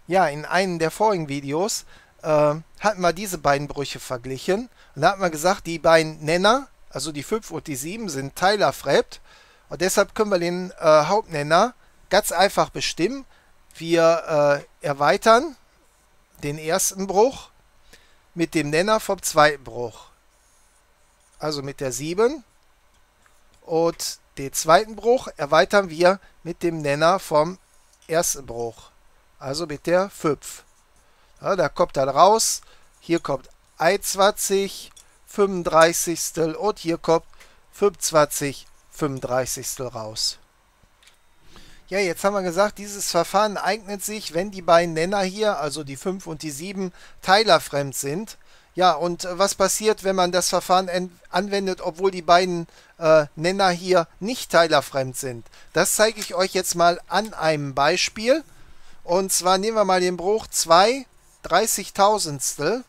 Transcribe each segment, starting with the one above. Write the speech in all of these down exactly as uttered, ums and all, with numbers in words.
Ja, in einem der vorigen Videos äh, hatten wir diese beiden Brüche verglichen. Und da hatten wir gesagt, die beiden Nenner, also die fünf und die sieben, sind teilerfremd. Und deshalb können wir den äh, Hauptnenner ganz einfach bestimmen. Wir äh, erweitern den ersten Bruch mit dem Nenner vom zweiten Bruch. Also mit der sieben. Und den zweiten Bruch erweitern wir mit dem Nenner vom ersten Bruch. Also mit der fünf. Ja, da kommt dann raus, hier kommt einundzwanzig fünfunddreißigstel und hier kommt fünfundzwanzig fünfunddreißigstel raus. Ja, jetzt haben wir gesagt, dieses Verfahren eignet sich, wenn die beiden Nenner hier, also die fünf und die sieben, teilerfremd sind. Ja, und äh, was passiert, wenn man das Verfahren anwendet, obwohl die beiden äh, Nenner hier nicht teilerfremd sind? Das zeige ich euch jetzt mal an einem Beispiel. Und zwar nehmen wir mal den Bruch zwei dreißigtausendstel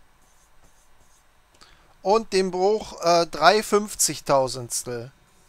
und den Bruch äh, drei fünfzigtausendstel.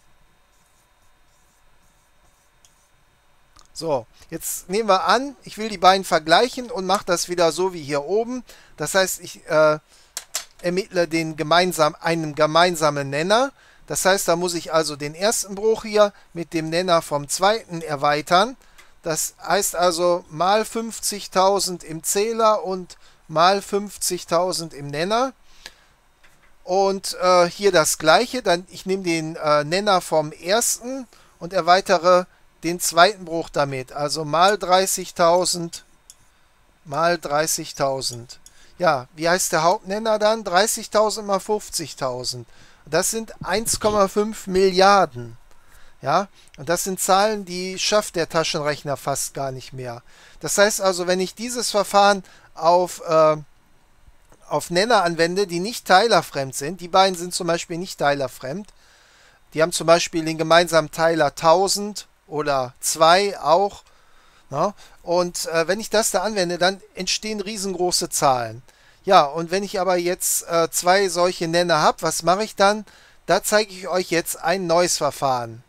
So, jetzt nehmen wir an, ich will die beiden vergleichen und mache das wieder so wie hier oben. Das heißt, ich äh, ermittle den gemeinsam, einen gemeinsamen Nenner. Das heißt, da muss ich also den ersten Bruch hier mit dem Nenner vom zweiten erweitern. Das heißt also mal fünfzigtausend im Zähler und mal fünfzigtausend im Nenner. Und äh, hier das gleiche, dann ich nehme den äh, Nenner vom ersten und erweitere den zweiten Bruch damit. Also mal dreißigtausend mal dreißigtausend. Ja, wie heißt der Hauptnenner dann? dreißigtausend mal fünfzigtausend. Das sind eins Komma fünf Milliarden. Ja, und das sind Zahlen, die schafft der Taschenrechner fast gar nicht mehr. Das heißt also, wenn ich dieses Verfahren auf, äh, auf Nenner anwende, die nicht teilerfremd sind, die beiden sind zum Beispiel nicht teilerfremd, die haben zum Beispiel den gemeinsamen Teiler tausend oder zwei auch. Na? Und äh, wenn ich das da anwende, dann entstehen riesengroße Zahlen. Ja, und wenn ich aber jetzt äh, zwei solche Nenner habe, was mache ich dann? Da zeige ich euch jetzt ein neues Verfahren.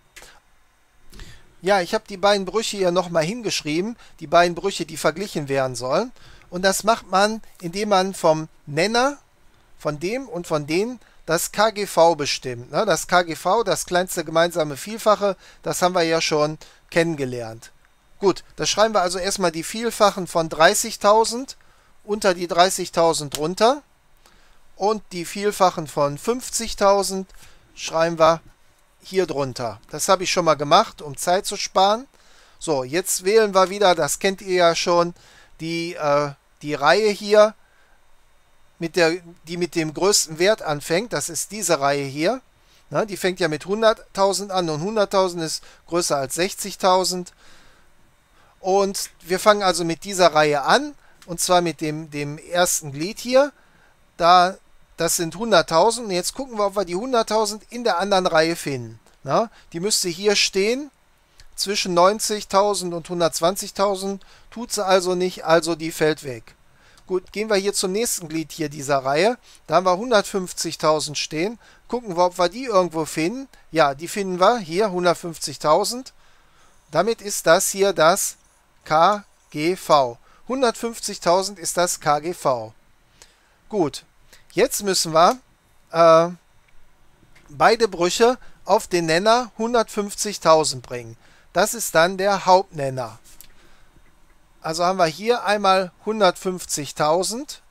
Ja, ich habe die beiden Brüche hier nochmal hingeschrieben, die beiden Brüche, die verglichen werden sollen. Und das macht man, indem man vom Nenner, von dem und von denen, das K G V bestimmt. Das K G V, das kleinste gemeinsame Vielfache, das haben wir ja schon kennengelernt. Gut, da schreiben wir also erstmal die Vielfachen von dreißigtausend unter die dreißigtausend runter. Und die Vielfachen von fünfzigtausend schreiben wir hier drunter. Das habe ich schon mal gemacht, um Zeit zu sparen. So, jetzt wählen wir wieder, das kennt ihr ja schon, die, äh, die Reihe hier, mit der, die mit dem größten Wert anfängt. Das ist diese Reihe hier. Na, die fängt ja mit hunderttausend an und hunderttausend ist größer als sechzigtausend. Und wir fangen also mit dieser Reihe an, und zwar mit dem, dem ersten Glied hier. Da Das sind hunderttausend. Und jetzt gucken wir, ob wir die hunderttausend in der anderen Reihe finden. Na, die müsste hier stehen. Zwischen neunzigtausend und hundertzwanzigtausend. Tut sie also nicht, also die fällt weg. Gut, gehen wir hier zum nächsten Glied hier dieser Reihe. Da haben wir hundertfünfzigtausend stehen. Gucken wir, ob wir die irgendwo finden. Ja, die finden wir. Hier hundertfünfzigtausend. Damit ist das hier das K G V. hundertfünfzigtausend ist das K G V. Gut. Jetzt müssen wir äh, beide Brüche auf den Nenner hundertfünfzigtausend bringen. Das ist dann der Hauptnenner. Also haben wir hier einmal hundertfünfzigtausend.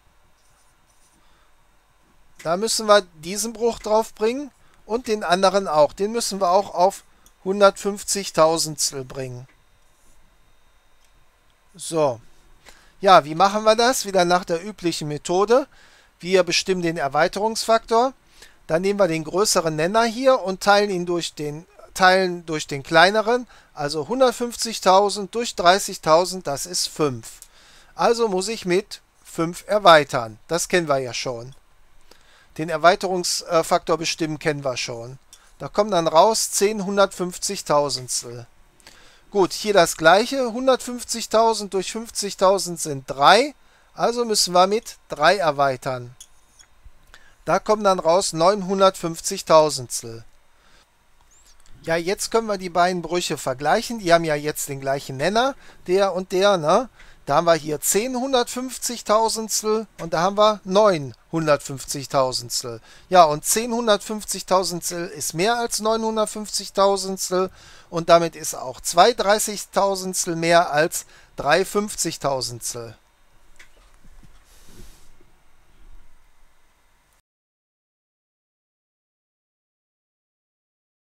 Da müssen wir diesen Bruch drauf bringen und den anderen auch. Den müssen wir auch auf hundertfünfzigtausendstel bringen. So. Ja, wie machen wir das? Wieder nach der üblichen Methode. Wir bestimmen den Erweiterungsfaktor. Dann nehmen wir den größeren Nenner hier und teilen ihn durch den, teilen durch den kleineren. Also hundertfünfzigtausend durch dreißigtausend, das ist fünf. Also muss ich mit fünf erweitern. Das kennen wir ja schon. Den Erweiterungsfaktor bestimmen kennen wir schon. Da kommen dann raus zehn hundertfünfzigtausendstel. Gut, hier das gleiche. hundertfünfzigtausend durch fünfzigtausend sind drei. Also müssen wir mit drei erweitern. Da kommen dann raus neunhundertfünfzigtausendstel. Ja, jetzt können wir die beiden Brüche vergleichen. Die haben ja jetzt den gleichen Nenner, der und der, ne? Da haben wir hier zehn Hundertfünfzigtausendstel und da haben wir neun Hundertfünfzigtausendstel. Ja, und zehn Hundertfünfzigtausendstel ist mehr als neun Hundertfünfzigtausendstel und damit ist auch zwei Dreißigtausendstel mehr als drei Fünfzigtausendstel.